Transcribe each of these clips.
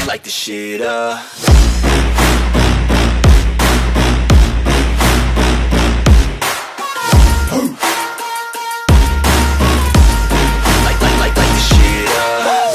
light the shit up. Light the shit up.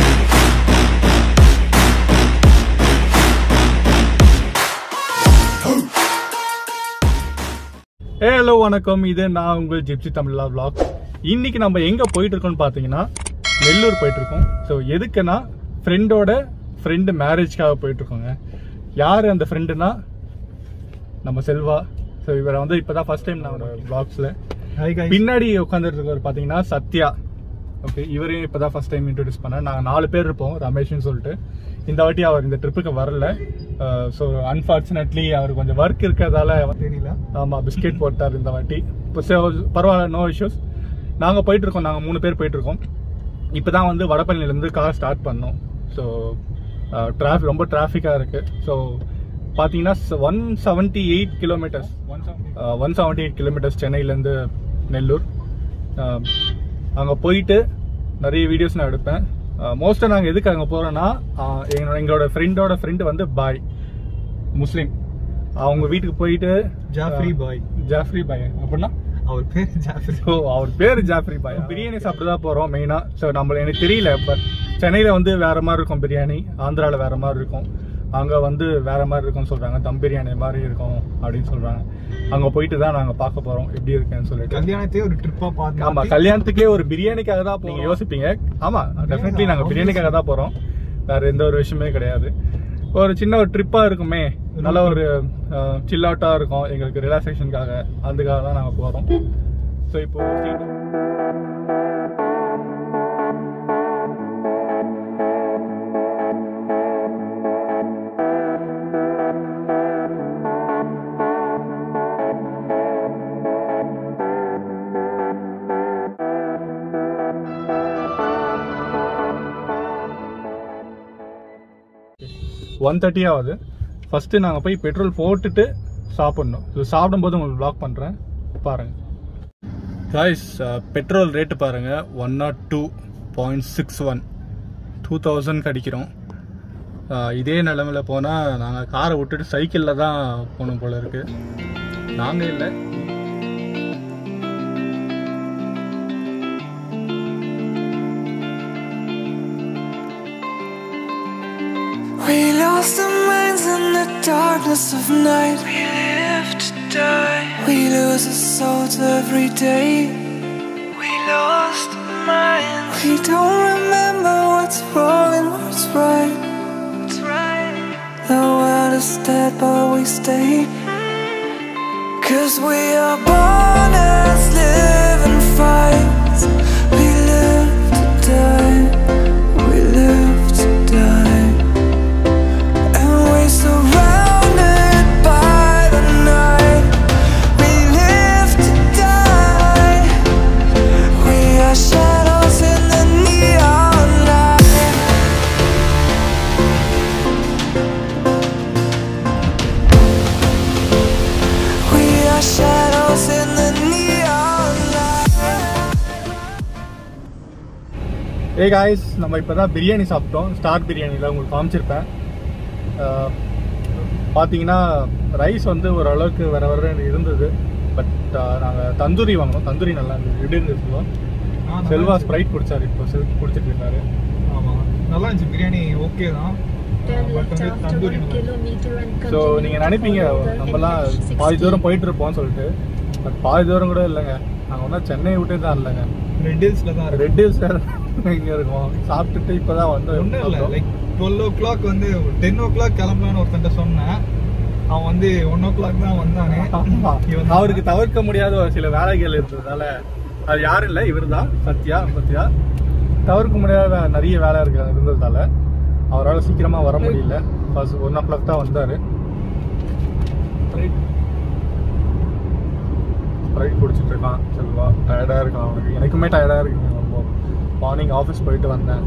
Hello வணக்கம், இது நான் உங்கள் ஜிப்சி தமிழா vlog. இன்னைக்கு நம்ம எங்கே போயிட்டு இருக்கோம்னு பார்த்தீங்கன்னா நெல்லூர் போயிட்டு இருக்கோம். ஸோ எதுக்குன்னா ஃப்ரெண்டு மேரேஜ்க்காக போயிட்டு இருக்கோங்க. யார் அந்த ஃப்ரெண்டுனா நம்ம செல்வா. ஸோ இவரை வந்து இப்போதான் ஃபர்ஸ்ட் டைம் நான் vlogsல பின்னாடி உட்காந்துட்டு இருக்கவர் பார்த்தீங்கன்னா சத்யா. ஓகே, இவரையும் இப்போதான் ஃபர்ஸ்ட் டைம் இன்ட்ரோடியூஸ் பண்ணேன். நாங்கள் 4 பேர் இருப்போம், ரமேஷ்னு சொல்லிட்டு. இந்த வாட்டி அவர் இந்த ட்ரிப்புக்கு வரல. ஸோ அன்ஃபார்ச்சுனேட்லி அவர் கொஞ்சம் ஒர்க் இருக்கிறதால தெரியல. ஆமாம், பிஸ்கெட் போட்டார் இந்த வாட்டி. இப்போ பரவாயில்ல, நோ இஷ்யூஸ். நாங்கள் போயிட்டுருக்கோம், நாங்கள் 3 பேர் போயிட்டுருக்கோம். இப்போ தான் வந்து வடபழனிலேருந்து கார் ஸ்டார்ட் பண்ணோம். ஸோ ரொம்ப டிராஃபிக்காக இருக்குது. ஸோ பார்த்தீங்கன்னா 178 கிலோமீட்டர்ஸ் 178 கிலோமீட்டர்ஸ் சென்னையிலேருந்து நெல்லூர். அங்கே போயிட்டு நிறைய வீடியோஸ் நான் எடுப்பேன். மோஸ்ட்டாக நாங்கள் எதுக்கு அங்கே போகிறோன்னா, எங்களோட ஃப்ரெண்டு வந்து பாய் முஸ்லீம். அவங்க வீட்டுக்கு போயிட்டு ஜாஃப்ரி பாய் அப்படின்னா அவர் பேர் ஜாஃப்ரி பாய். பிரியாணி சாப்பிட்டு தான் போகிறோம் மெயினாக. ஸோ எனக்கு தெரியல, பட் சென்னையில் வந்து வேறு மாதிரி இருக்கும் பிரியாணி, ஆந்திராவில் வேறு மாதிரி இருக்கும், அங்கே வந்து வேறு மாதிரி இருக்கும்னு சொல்கிறாங்க. தம் பிரியாணி மாதிரி இருக்கும் அப்படின்னு சொல்கிறாங்க. அங்கே போயிட்டு தான் நாங்கள் பார்க்க போகிறோம் எப்படி இருக்குன்னு சொல்லிட்டு. கல்யாணத்தையே ஒரு ட்ரிப்பாக பார்த்து. ஆமாம், கல்யாணத்துக்கே ஒரு பிரியாணிக்காக தான் நீங்கள் யோசிப்பீங்க. ஆமாம், டெஃபினெட்லி நாங்கள் பிரியாணிக்காக தான் போகிறோம், வேறு எந்த ஒரு விஷயமே கிடையாது. ஒரு சின்ன ஒரு ட்ரிப்பாக இருக்குமே, நல்ல ஒரு சில் அவுட்டாக இருக்கும் எங்களுக்கு, ரிலாக்ஸேஷனுக்காக. அதுக்காக தான் நாங்கள் போகிறோம். ஸோ இப்போ ஒன் 1:30 ஆகுது. ஃபஸ்ட்டு நாங்கள் போய் பெட்ரோல் போட்டுட்டு சாப்பிட்ணும். ஸோ சாப்பிடும்போது உங்களுக்கு vlog பண்ணுறேன், பாருங்கள். காய்ஸ், பெட்ரோல் ரேட்டு பாருங்கள், 102.61 2000 அடிக்கிறோம். இதே நிலமையில் போனால் நாங்கள் காரை விட்டுட்டு சைக்கிளில் தான் போகணும் போல இருக்குது. நாங்கள் இல்லை. We lost our minds in the darkness of night. We live to die. We lose our souls every day. We lost our minds. We don't remember what's wrong and what's right. What's right? The world is dead but we stay. 'Cause we are born as living fights. We live to die. We live to die. Surrounded by the night, we live to die. We are shadows in the neon light. We are shadows in the neon light. Hey guys, நம்ம இப்போ தான் பிரியாணி சாப்பிட்டோம். Star பிரியாணியில் உங்களுக்கு காமிச்சிருப்பேன். பார்த்தீங்கன்னா rice வந்து ஓரளவுக்கு வர இருந்தது. பட் நாங்கள் தந்தூரி வாங்கினோம். தந்தூரி நல்லா இருந்தது, எப்படி இருந்துச்சு? செல்வா ஸ்ப்ரைட் குடிச்சாரு, இப்போ குடிச்சிட்டு இருக்காரு. ஆமாம், நல்லா இருந்துச்சு பிரியாணி. ஓகே தான். ஸோ நீங்கள் நினைப்பீங்க நம்மலாம் பாதி தூரம் போயிட்டு இருப்போம்னு சொல்லிட்டு, பட் பாதி தூரம் கூட இல்லைங்க. நாங்கள் ஒன்றா சென்னையை விட்டு தான் இல்லைங்க, ரெட் ஹில்ஸில் தான். ரெட் ஹில்ஸில் இங்கே இருக்கோம். சாப்பிட்டுட்டு இப்போ தான் வந்து ஒன்றும் இல்லை, லைக் 12 o'clock வந்து 10 o'clock கிளம்பலான்னு ஒருத்தன்ட்ட சொன்னேன். அவன் வந்து 1 o'clock தான் வந்தானே. அவருக்கு தவிர்க்க முடியாத ஒரு சில வேலைகள் இருந்ததால, அது யாரும் இல்லை, இவர் தான் சத்யா. தவிர்க்க முடியாத நிறைய வேலை இருந்ததால அவரால் சீக்கிரமாக வர முடியல. ஃபர்ஸ்ட் 1 o'clock தான் வந்தார். ஸ்ப்ரைட் குடிச்சிட்டு இருக்கான் செல்வா. டயர்டாக இருக்கான் அவனுக்கு. எனக்குமே டயர்டாக இருக்குங்க. ரொம்ப மார்னிங் ஆஃபீஸ் போயிட்டு வந்தேன்.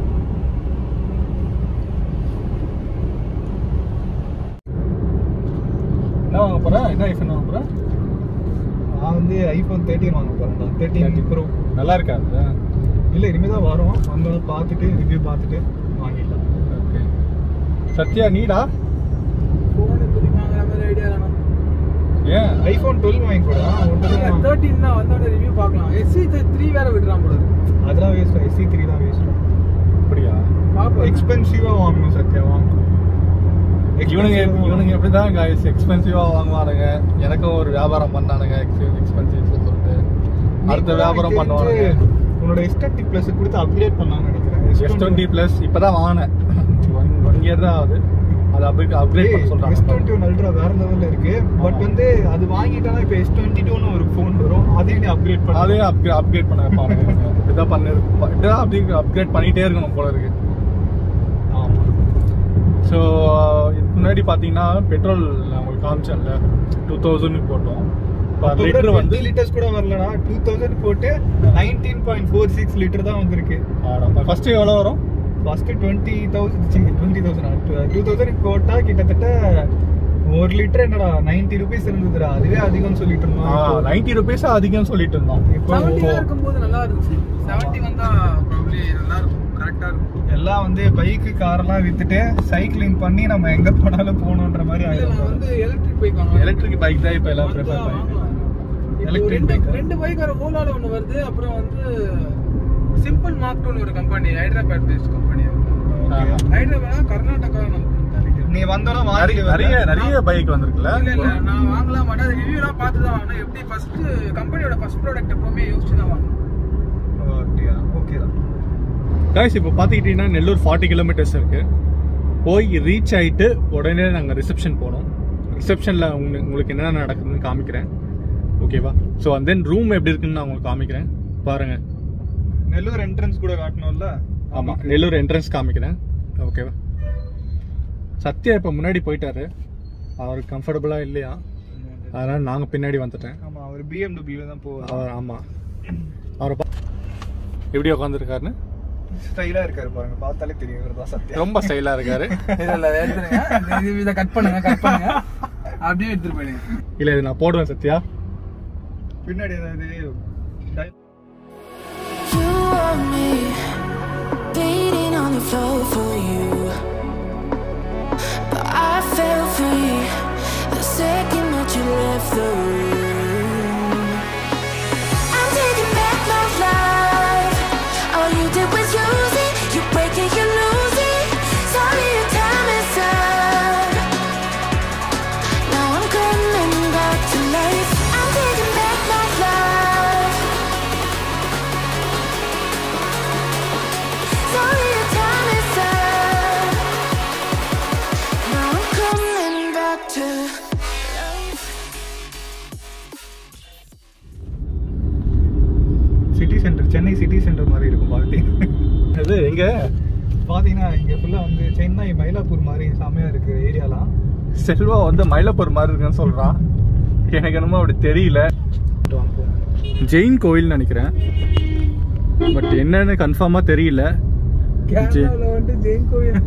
என்ன வாங்க போகிறேன்? என்ன ஐஃபோன் வாங்க போகிறேன்? நான் வந்து iPhone 13 வாங்க போகிறேன். 13 Pro. நல்லா இருக்காது? இல்லை, இனிமேல் தான் வரும். வந்து பார்த்துட்டு ரிவ்யூ பார்த்துட்டு வாங்கிடலாம். ஓகே, சத்யா நீடா ஃபோன் இப்போதைக்கு வாங்குற மாதிரி ஐடியா இல்லைண்ணா. ஏன் ஐபோன் 12 வாங்கி கூட 13 தான் வந்தோட ரிவ்யூ பார்க்கலாம். SE3 வேற விடுறான் போல இருக்கு. அதெல்லாம் வேஸ்ட். SE3 தான் வேஸ்ட். அப்படியா பாப்போம். எக்ஸ்பென்சிவா வாங்கணும் சத்யா வாங்கணும். இவனுங்க எப்படிதான் guys எக்ஸ்பென்சிவா வாங்குவானுங்க. எனக்கும் ஒரு வியாபாரம் பண்ணானுங்க எக்ஸ்பென்சிவ் சொல்லிட்டு அடுத்த வியாபாரம் பண்ணுவானுங்க. உன்னோட S20 Plus கொடுத்து அப்கிரேட் பண்ணலாம்னு நினைக்கிறேன். S20 Plus இப்பதான் வாங்கினேன். 1 year தான் ஆகுது. அது அப்கிரேட் பண்ண சொல்றாங்க. S21 Ultra வேற லெவல்ல இருக்கு. பட் வந்து அது வாங்கிட்டானா இப்போ S22 னு ஒரு ஃபோன் வரும். அதையும் நீ அப்கிரேட் பண்ணு. அதே அப்கிரேட் பண்ண பாருங்க. இதான் அப்கிரேட் பண்ணிட்டே இருக்கணும் போல இருக்கு. ஆமா. ஸோ இதுக்கு முன்னாடி பார்த்தீங்கன்னா பெட்ரோல் உங்களுக்கு காமிச்சேன்ல 2000 போட்டோம். பர் லிட்டர் வந்து 20 லிட்டர்ஸ் கூட வரலடா. 2000 போட்டு 19.46 லிட்டர் தான் வந்திருக்கு. ஃபர்ஸ்ட் எவ்வளோ வரும்? ஃபர்ஸ்ட் 20,000 போட்டா கிட்டத்தட்ட 1 லிட்டர் என்னடா 90 ரூபீஸ் இருந்ததுடா. அதுவே அதிகம் சொல்லிட்டு இருந்தோம். 90 rupees அதிகம் சொல்லிட்டு இருந்தோம். இப்போ 70 இருக்கும்போது நல்லா இருந்துச்சு. 70 வந்தா ப்ராபபிலி நல்லா இருக்கும். கரெக்டா இருக்கும். எல்லாம் வந்து பைக்கு காரெல்லாம் வித்துட்டு சைக்கிளிங் பண்ணி நம்ம எங்க போனாலும் போகணுன்ற மாதிரி இல்ல, ஆயிடும். நான் வந்து எலக்ட்ரிக் பைக் வாங்குறேன். எலக்ட்ரிக் பைக் தான் இப்போ எல்லாம் ப்ரிஃபர் பண்ணுறாங்க. Electric bike. ரெண்டு பைக் வர ஓலால ஒன்று வருது. அப்புறம் வந்து சிம்பிள் மார்க் 2 ஒரு கம்பெனி, ஹைதராபாத் பேஸ்ட் கம்பெனி. ஹைதராபாத் கர்நாடகா நீ வந்தோன்னா நிறைய பைக் வந்திருக்குல்ல. இல்ல நான் வாங்கலாம் மாட்டேன். ரிவ்யூலாம் பார்த்து தான் வாங்கினேன். எப்படி ஃபர்ஸ்ட் கம்பெனியோட ஃபர்ஸ்ட் ப்ராடக்ட் எப்பவுமே யோசிச்சு தான் வாங்கணும். ஓகேடா. கைஸ் இப்போ பார்த்துக்கிட்டிங்கன்னா நெல்லூர் 40 kilometers இருக்கு. போய் ரீச் ஆகிட்டு உடனே நாங்கள் ரிசப்ஷன் போனோம். ரிசப்ஷனில் உங்களுக்கு என்னென்ன நடக்குதுன்னு காமிக்கிறேன். ஓகேவா? ஸோ அண்ட் தென் ரூம் எப்படி இருக்குன்னு நான் உங்களுக்கு காமிக்கிறேன். பாருங்கள். நெல்லூர் என்ட்ரன்ஸ் கூட காட்டணும்ல. ஆமாம், நெல்லூர் என்ட்ரன்ஸ் காமிக்கிறேன். ஓகேவா? சத்யா இப்போ முன்னாடி போயிட்டாரு. அவருக்கு கம்ஃபர்டபுளாக இல்லையா, அதனால் நாங்கள் பின்னாடி வந்துட்டேன். ஆமாம், அவர் BMW தான் போவார். ஆமாம், அவரை எப்படி உட்காந்துருக்காருன்னு ஸ்டைலாக இருக்காரு பாருங்க. பார்த்தாலே தெரியும் இவர் தான் சத்யா. ரொம்ப ஸ்டைலாக இருக்காரு. இல்ல எடுத்துருங்க. இதை கட் பண்ணுங்க. அப்படியே எடுத்துட்டு போயிடுங்க. இல்லை இது நான் போடுவேன் சத்யா. பின்னாடி ஏதாவது You and me, beating on the floor for you. But I fell free the second that you left the room. I'm taking back my life. All you did was use it. You break it, you lose it. Sorry, your time is up. Now I'm coming back to life. I'm taking back my life. Sorry, your time is up. Now I'm coming back to life. City centre, Chennai city centre மாதிரி இருக்கும் பாட்டி. இது எங்க பார்த்தீங்கன்னா இங்கே ஃபுல்லாக வந்து சென்னை மயிலாப்பூர் மாதிரி செம்மையாக இருக்கு ஏரியாலாம். செல்வா வந்து மயிலாப்பூர் மாதிரி இருக்குன்னு சொல்றான். எனக்கு என்னமோ அப்படி தெரியல. ஜெயின் கோயில் நினைக்கிறேன், பட் என்னன்னு கன்ஃபார்மா தெரியல. கேரளாவில் வந்து ஜெயின் கோயில்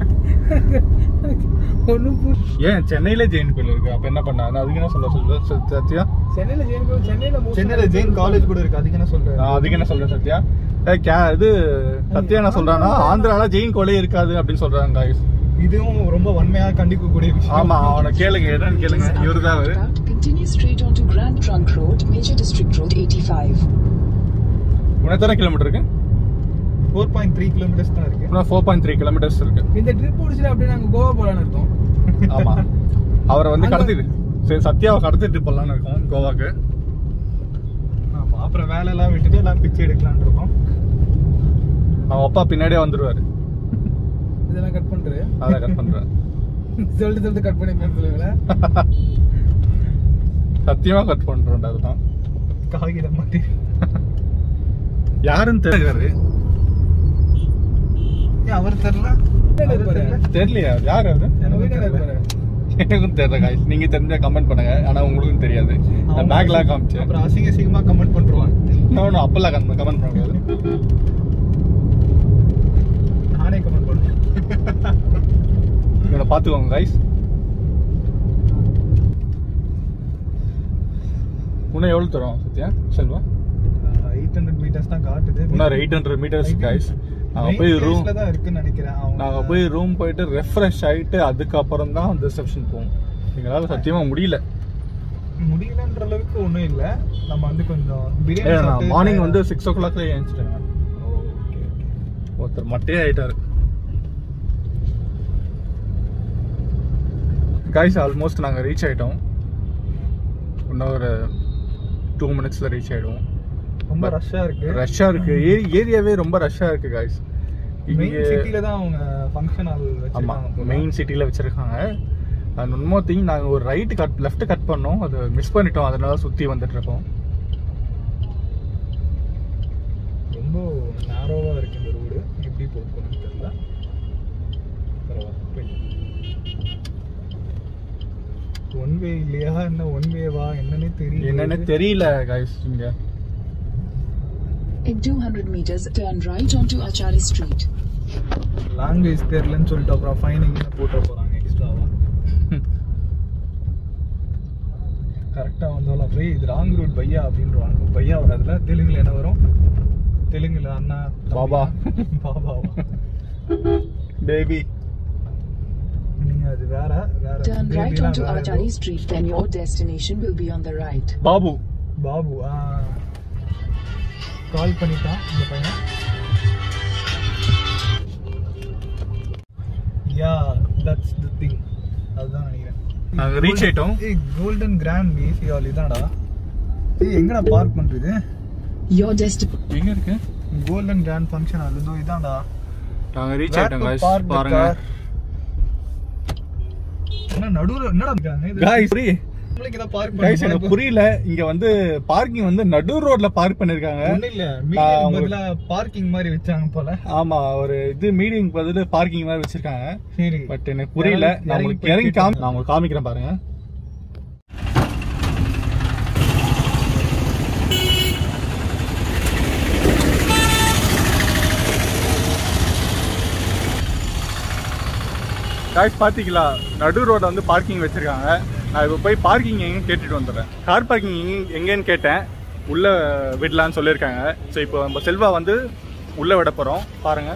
ஒன்றும் ஏன் சென்னையில ஜெயின் கோயில் இருக்கு, அப்ப என்ன பண்ண அதுக்கு என்ன சொல்ல சத்யா? சென்னையில் ஜெயின் கோயில், சென்னையில் ஜெயின் காலேஜ் கூட இருக்கு. அதுக்கு என்ன சொல்கிறேன்? அதுக்கு என்ன சொல்றேன் சத்யா? இது சத்யா என்ன சொல்றான்னா ஆந்திரால ஜெயின் கோயிலே இருக்காது அப்படின்னு சொல்றாங்க guys. இதுவும் ரொம்ப வன்மையாக கண்டிக்கக்கூடிய விஷயம். ஆமா, அவனை கேளுங்க, என்னன்னு கேளுங்க. இவருதான் அவரு. Continue straight onto Grand Trunk Road, Major District Road 85. உனக்கு எத்தனை கிலோமீட்டர் இருக்கு? 4.3 கிலோமீட்டர்ஸ் தான் இருக்கு. 4.3 kilometers இருக்கு. இந்த ட்ரிப் முடிச்சுட்டு அப்படியே நாங்கள் கோவா போகலான்னு இருக்கோம். ஆமா, அவரை வந்து கடத்திட்டு சரி சத்யாவை கடத்திட்டு போகலான்னு இருக்கோம் கோவாக்கு. ஆமாம், அப்புறம் வேலையெல்லாம் விட்டுட்டு எல்லாம் பிச்சை எடுக்கலான்னு இருக்கோம். அவன் அப்பா பின்னாடியே வந்துருவாரு. இதெல்லாம் கட் பண்ணுறது அதை கட் பண்றாரு. சொல்லிட்டு கட் பண்ணி சொல்லுங்களா? சத்தியமா கட் பண்றோம். அதுதான் காகிதம் மாட்டி யாருன்னு தெரியாது. அவர் தெரியல, தெரியலையா யாரு அது? எனக்கும் தெரியல guys. நீங்க தெரிஞ்சா கமெண்ட் பண்ணுங்க. ஆனா உங்களுக்கும் தெரியாது. நான் பேக்ல காமிச்சேன். அப்புறம் அசிங்கமா கமெண்ட் பண்றோம். நான் அப்பெல்லாம் கமெண்ட் பண்ண முடியாது. நானே கமெண்ட் பண்ணுவேன். இவனை பாத்துக்கோங்க guys. இன்னும் எவ்வளவு தரும் சத்யா செல்வா? 800 meters தான் காட்டுது. இன்னும் 800 meters guys. நாங்கள் போய் ரூம் தான் இருக்குன்னு நினைக்கிறேன். நாங்கள் போய் ரூம் போயிட்டு ரெஃப்ரெஷ் ஆகிட்டு அதுக்கப்புறம் தான் ரிசப்ஷன் போவோம். எங்களால் சத்தியமாக முடியலன்ற அளவுக்கு ஒன்றும் இல்லை. நம்ம வந்து கொஞ்சம் பிரியாணி மார்னிங் வந்து 6 o'clock ஏஞ்சிட்டேங்க. ஒருத்தர் மட்டே ஆயிட்டாரு. கைஸ் ஆல்மோஸ்ட் நாங்கள் ரீச் ஆகிட்டோம். இன்னும் ஒரு 2 minutesல ரீச் ஆகிடுவோம். ரொம்ப ரஷ்ஷாக இருக்கு. ஏரியாவே ரொம்ப ரஷ்ஷாக இருக்கு கைஸ். இங்கே சிட்டில தான் அவங்க ஃபங்க்ஷன் ஹால் வச்சிருக்காங்க. மெயின் சிட்டியில் வச்சிருக்காங்க. அண்ட் ஒன் மோர் திங், நாங்கள் ஒரு லெஃப்ட் கட் பண்ணோம், அது மிஸ் பண்ணிட்டோம். அதனால சுற்றி வந்துட்டு இருக்கோம். ரொம்ப நேரோவாக இருக்கு இந்த ரோடு. எப்படி போகணும்னு தெரியல. ஒன் வே இல்லையா என்ன ஒன் வேவா என்னன்னே தெரியல கைஸ். இங்க In 200 meters, turn right onto Achari Street. Language தெரியலன்னு சொல்லிட்டு அப்புறம் ஃபைனிங் போட்டு போறாங்க எக்ஸ்ட்ராவா. கரெக்டாக வந்தாலும் அப்படியே இது ராங் ரூட் பையா அப்படின்றாங்க. பையா வராதுல. தெலுங்குல என்ன வரும்? தெலுங்குல அண்ணா பாபா பாபாவா பேபி. நீங்க அது வேற Turn right onto Achari Street, then your destination will be on the right. Babu கால் பண்ணிட்டான் இந்த பையன். Yeah that's the thing. அதுதான் நினைக்கிறேன். நாங்க ரீச் ஆயிட்டோம். கோல்டன் கிராண்ட் ஏசி ஹால் இதான்டா. எங்கடா பார்க் பண்றது? Your destination எங்க இருக்கு? கோல்டன் கிராண்ட் ஃபங்க்ஷன் ஹால் இதோ இதான்டா. நாங்க ரீச் ஆயிட்டோம் गाइस. பாருங்க. என்ன நடுவுல என்னடா இருக்காங்க இது? Guys free. உங்களுக்கு இத பார்க் गाइस எனக்கு புரியல. இங்க வந்து பார்க்கிங் வந்து நடு ரோட்ல பார்க் பண்ணிருக்காங்க. ஒண்ணு இல்ல மீடியம் பதிலா பார்க்கிங் மாதிரி வெச்சாங்க போல. ஆமா, ஒரு இது மீடியம் பதிலா பார்க்கிங் மாதிரி வச்சிருக்காங்க. சரி. பட் எனக்கு புரியல. நான் உங்களுக்கு இறங்கி நான் உங்களுக்கு காமிக்கிறேன் பாருங்க. गाइस பாத்தீங்களா, நடு ரோட்ல வந்து பார்க்கிங் வச்சிருக்காங்க. நான் இப்போ போய் பார்க்கிங் எங்கன்னு கேட்டுட்டு வந்துடுறேன். கார் பார்க்கிங் எங்கன்னு கேட்டேன். உள்ள விடலான்னு சொல்லியிருக்காங்க. ஸோ இப்போ நம்ம செல்வா வந்து உள்ள விட போறோம். பாருங்க.